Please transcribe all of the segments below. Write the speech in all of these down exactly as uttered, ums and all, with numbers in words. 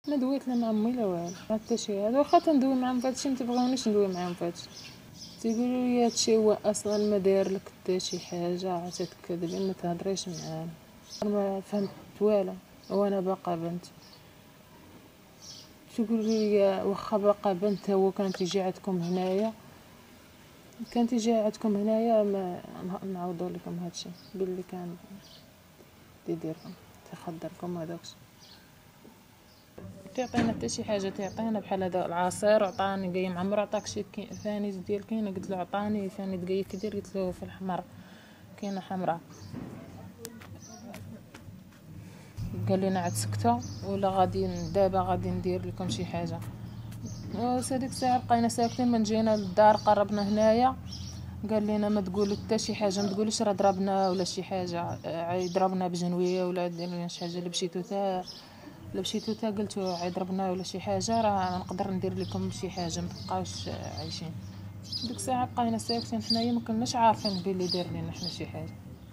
ما دويت لا مع امي لا والو حتى شي. هذا واخا تندوي معاهم فهادشي متبغونيش ندوي معاهم فهادشي، تيقولوا لي هادشي هو اصلا ما داير لك حتى شي حاجه، عاد تكذبي ما تهضريش معانا. ما فهمت والو وانا باقا بنت. تقول لي واخا باقا بنت هو كان تيجي عندكم هنايا، كان تيجي عندكم هنايا ما نعوضوا لكم هادشي باللي كان تيديركم تيخدركم هذاكشي. تعطينا حتى شي حاجه، تعطينا بحال هذا العصير وعطاني قايم عمرو عطاك شي فاني ديال كاينه، قلت له عطاني فاني دقيق كدير، قلت له في الحمر كاينه حمراء، قال لنا عاد سكتوا ولا غادي دابا غادي ندير لكم شي حاجه. هذيك الساعه بقينا ساكتين، من جينا للدار قربنا هنايا قال لنا ما تقولوا حتى شي حاجه، ما تقولوش راه ضربنا ولا شي حاجه، يضربنا بجنويه ولا دير لنا شي حاجه، لبشيتو تا لبشيتو تا قلتو يضربنا ولا شي حاجه راه نقدر ندير لكم شي حاجه ما تبقاوش عايشين. ديك الساعه بقينا ساكتين حنايا ما كناش عارفين بلي داير لنا حنا شي حاجه.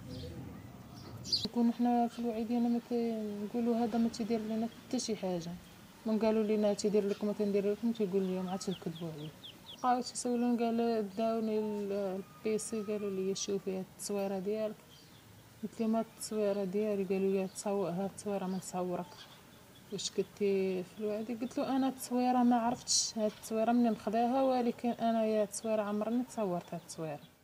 نكون حنا في الوعي ديالنا ما نقولوا هذا ما تيدير لنا حتى شي حاجه، من قالوا لينا تيدير لكم تندير لكم تيقول لهم عاد تكذبوا عليه. بقاو تيسولون قال داوني البيسي قالوا لي شوفي هاد التصويره ديالك، قلت لهم هاد التصويره ديالي، قالوا لي تصور هاد التصويره من تصورك واش كنتي في الوعد. قلت له انا التصويره ما عرفتش هاد التصويره منين خداها، ولكن انا يا التصويره عمرني تصورت هاد التصويره.